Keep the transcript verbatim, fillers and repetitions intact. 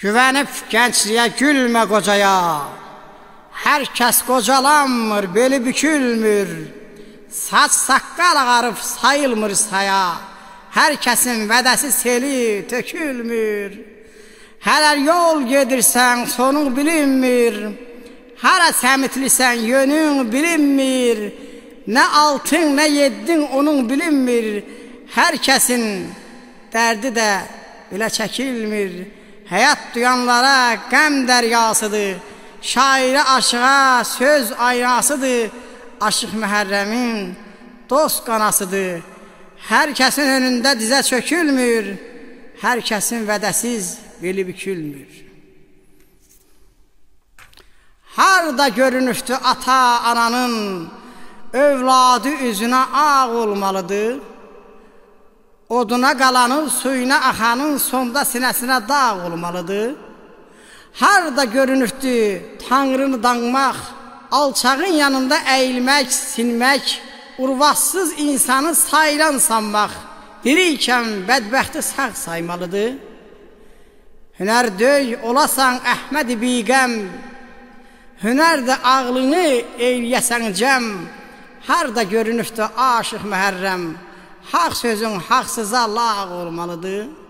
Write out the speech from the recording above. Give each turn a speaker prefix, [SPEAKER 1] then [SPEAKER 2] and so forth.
[SPEAKER 1] Güvenip gençliğe gülme kocaya. Herkes kocalanmır, beli bükülmür. Saç saqqal ağarıp sayılmır saya. Herkesin vədəsi seli tökülmür. Hələr yol gedirsən sonun bilinmir. Hara səmitlisən yönün bilinmir. Nə altın nə yeddin onun bilinmir. Herkesin dərdi də belə çəkilmir. Həyat duyanlara qəm dəryasıdır. Şairə aşığa söz aynasıdır. Aşıq Məhərrəmin dost qanasıdır. Herkesin önündə dizə çökülmür. Herkesin vədəsiz beli bükülmür. Harda görünüftü ata ananın, övladı üzünə ağ olmalıdır. Oduna qalanın, suyuna axanın sonda sinəsinə dağ olmalıdır. Harda görünüftü Tanrını danmaq, alçağın yanında əyilmək, sinmək, urvassız insanı saylan sanmaq, dirikən bədbəxti sağ saymalıdır. Hünər döy olasan Əhməd-i biqəm, hünər də ağlını eyləyəsən cəm. Harda görünüftü aşıq Məhərrəm, haq sözün haqsıza lağ olmalıdır.